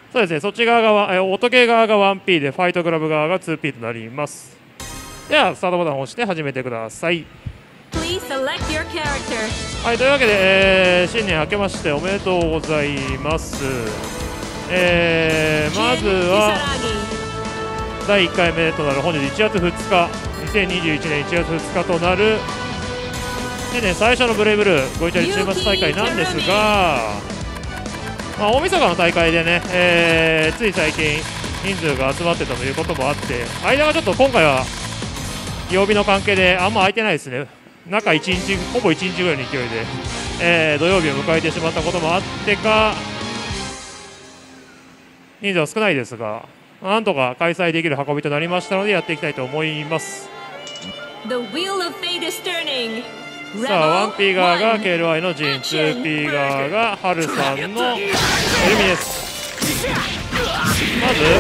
そうですね、そっち側が音ゲー側が 1P でファイトクラブ側が 2P となります。ではスタートボタンを押して始めてください。はい、というわけで、新年明けましておめでとうございます。まずは第1回目となる本日1月2日2021年1月2日となるで、ね、最初のブレイブルーゴイチャリ週末大会なんですが、大晦日の大会でね、つい最近人数が集まってたということもあって間がちょっと今回は曜日の関係であんま空いてないですね。中1日ほぼ1日ぐらいの勢いで、土曜日を迎えてしまったこともあってか人数は少ないですがなんとか開催できる運びとなりましたのでやっていきたいと思います。さあ 1P 側が KLY のジン 2P 側がハルさんのエルミです。まず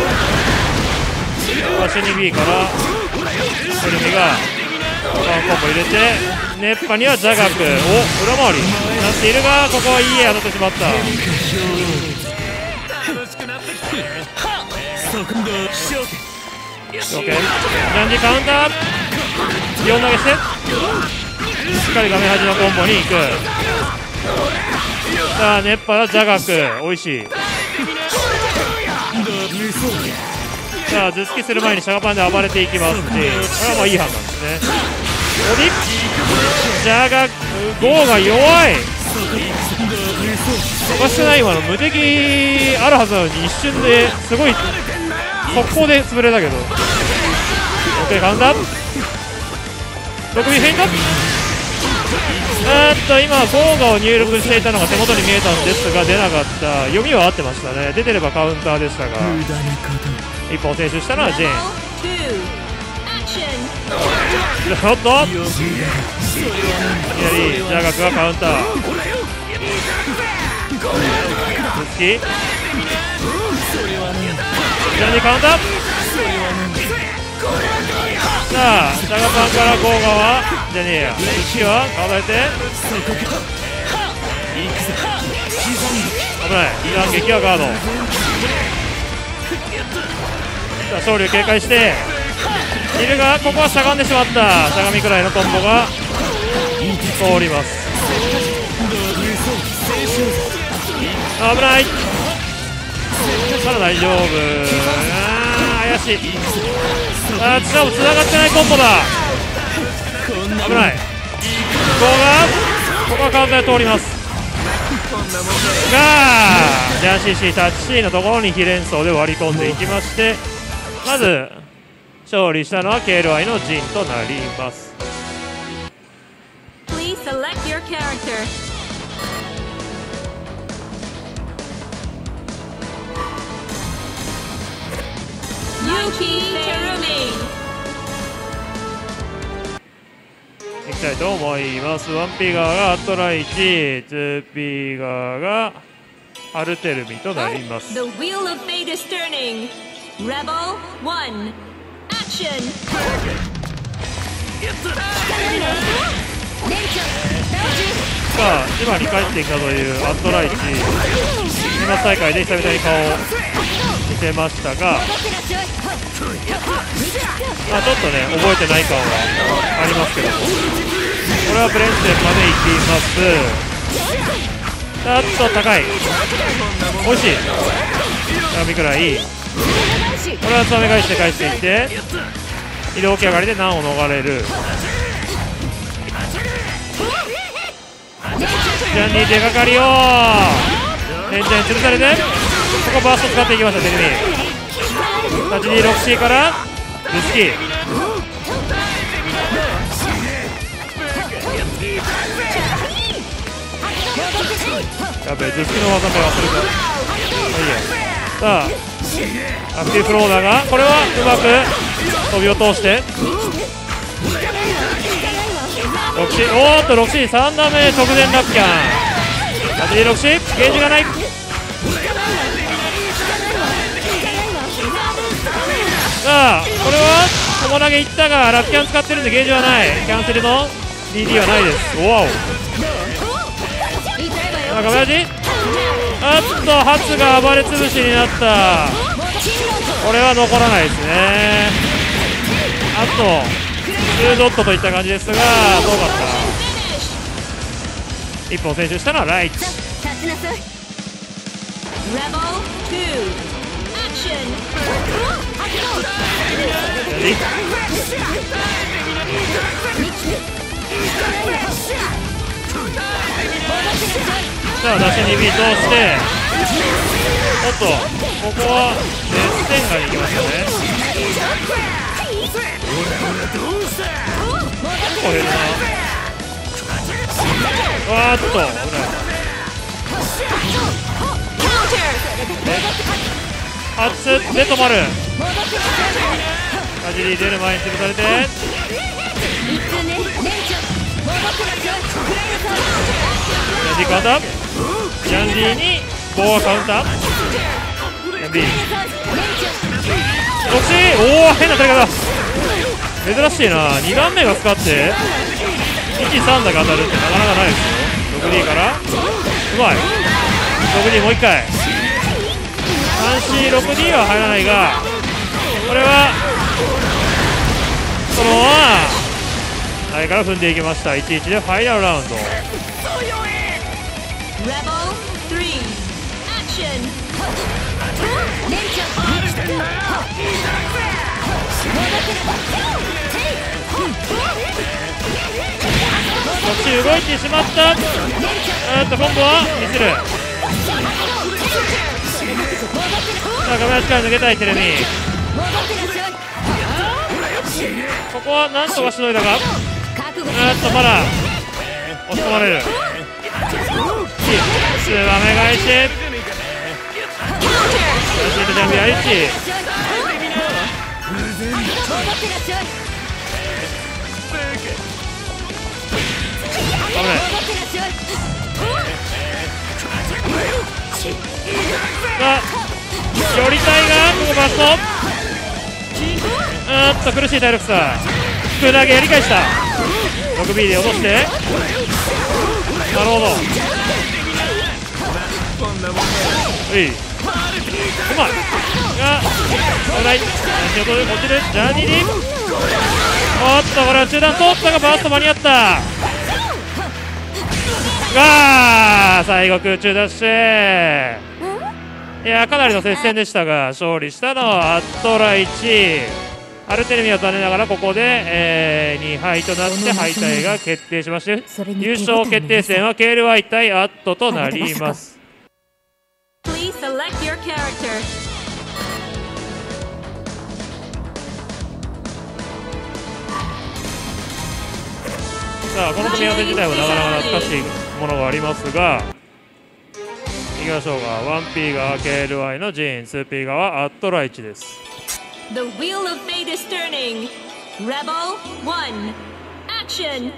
足 2B からエルミがワンコンボ入れて熱波にはジャガク裏回りになっているがここはいい絵当たってしまった。OK ジャンジカウンター4投げしてしっかり画面端のコンボに行く。さあ熱波はジャガクおいしい。さあ頭突きする前にシャガパンで暴れていきますしこれはまあいい判断ですね。オリジャガクゴーが弱いおかしくない。今の無敵あるはずなのに一瞬ですごい速攻で潰れたけど OK カウンター6尾フェイント今ゴーガを入力していたのが手元に見えたんですが出なかった。読みは合ってましたね。出てればカウンターでしたが一本選手したのはジェーン。おっといきなりジャガクがカウンター頭突きジャンジカウンター。さあシャガパンからゴーガはジャニーや頭突きは顔変えて危ない断撃はガード。さあ勝利警戒しているがここはしゃがんでしまった。しゃがみくらいのコンボが通ります。危ないまだ大丈夫。怪しい。しかもつながってないコンボだ。危ない。ここはカウンターで通りますがジャン CC タッチ C のところに非連装で割り込んでいきましてまず勝利したのは KLY のジンとなります。いきたいと思います。 1P 側がアトライチ 2P 側がアルテルミとなります。さあ今に帰ってきたというアトライチ年末大会で久々に顔を見せましたがちょっとね覚えてない感はありますけどもこれはブレンセンまで行きます。ちょっと高い惜しい鏡くらいこれはつまみ返して返していって移動起き上がりで難を逃れる。ジャンニー手がかりをレンチャンに吊るされてここバースト使っていきました。テレビ 8264C からルスキーやべえ頭突きの技名忘れた。さあアクティブフローダーがこれはうまく飛びを通しておーっと 6C3 打目直前ラッキャン 86C ゲージがない。さあこれは友投げいったがラッキャン使ってるんでゲージはない。キャンセルの DD はないです。おわおガメラジあっとハツが暴れつぶしになった。これは残らないですね。あと2ドットといった感じですが、どうかった。1本選手したのはライチ。さあ出し2ビートをして、おっとここは熱戦がいきましたね。これだな。わーっと初で止まる。かじり出る前に潰されて、ジャンディカウンター、ジャンディにボーアカウンター、ジャンディ6C、おお変な取り方、珍しいな。2段目が使って1、3だけ当たるってなかなかないですよ。 6D からうまい。 6D もう1回 3C6D は入らないが、これはそのまま前から踏んでいきました。1-1でファイナルラウンド。こっち動いてしまった。今度はミスる。さあ画面足から抜けたいテレミ。ここはなんとかしのいだが、まだ押し込まれる。ツバメ返し、シートジャンプやりっち。危ない。さあ寄りたいが、ここバスト。苦しい体力差。引く投げやり返した。 6B で落として、なるほど。うい、うまいが危ない。足元で落ちるジャーニーに、おっとこれは中段通ったがバースト間に合った。が最後空中ダッシュ。いやかなりの接戦でしたが、勝利したのはアットライチ。アルテルミは残念ながらここで、2敗となって敗退が決定しまして、優勝決定戦は KLY 対アットとなります。さあこの組み合わせ自体はなかなか懐かしいものがありますが、いきましょうか。 1P が KLY のジーン、 2P がはアットライチです。 The wheel of fate is turning. Rebel 1, action.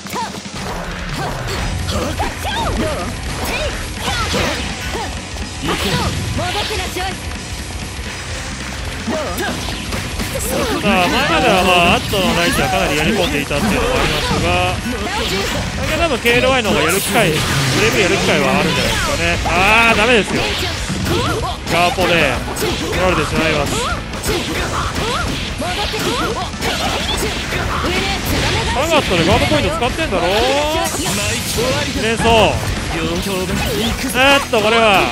さあ前まではアットのライチはかなりやり込んでいたっていうのがありますが、多分 KLY の方がやる機会、ブレイブやる機会はあるんじゃないですかね。あーダメですよ。ガーポで取られてしまいます。サガットでガードポイント使ってんだろ。連想、これは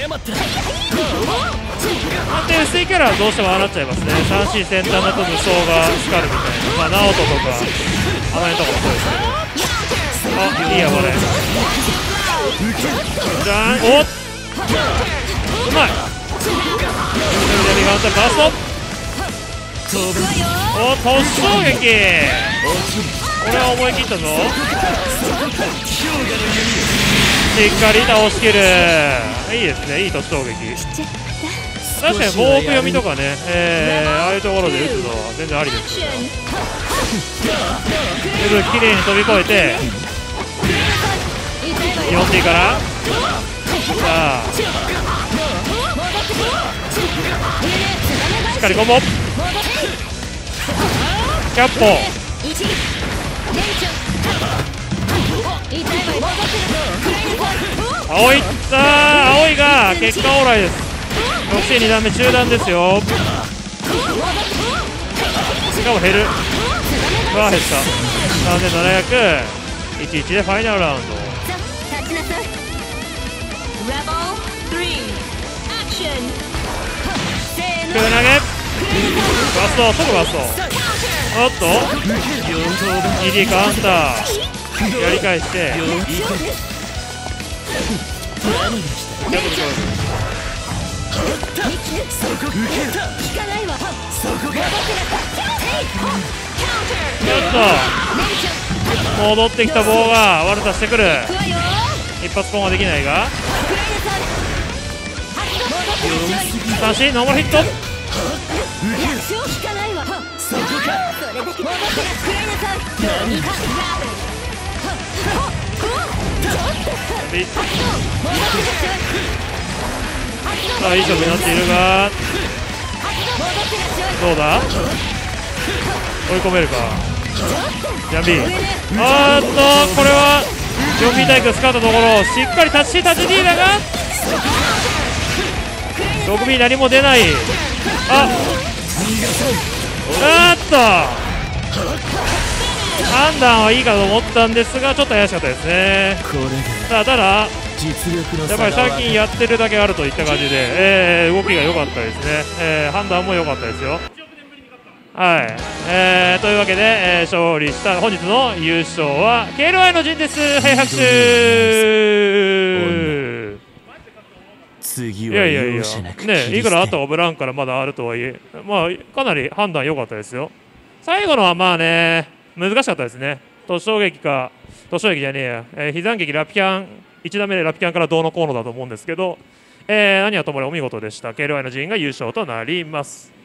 安定薄いキャラはどうしてもああなっちゃいますね。 3C 先端だと無双がスカルみたいな、ナオトとかあの辺とかもそうですけど、あ、いいやこれじゃん、おっうまい。カウンターバースト、おっ突衝撃、これは思い切ったぞ。しっかり倒しきる。いいですね、いい突衝撃。確かにフォーク読みとかね、ああいうところで打つのは全然ありですよ。十分綺麗に飛び越えて 4T からさあしっかりコンボキャッポ葵が結果オーライです。6C2 段目中段ですよ。しかも減る減った3700、11でファイナルラウンド。空投げバスト、即バスト。おっと 2D カウンターやり返して戻ってきた棒が悪さしてくる。一発コンはできないが三振ノーマルヒット。さあいい勝負になっているがどうだ、追い込めるかジャンビー。これは 4B タイク使ったところしっかりタッチ D だが 6B 何も出ない。判断はいいかと思ったんですがちょっと怪しかったですね。ただやっぱり最近やってるだけあるといった感じで、動きが良かったですね。判断も良かったですよ。はい、というわけで、勝利した本日の優勝は KLY の陣です。はい、拍手。いやね、いくらあとブランからまだあるとはいえ、かなり判断良かったですよ。最後のは難しかったですね。突衝撃じゃねえや、膝撃ラピキャン1打目でラピキャンからどうのこうのだと思うんですけど、何はともあれお見事でした。KLY の陣が優勝となります。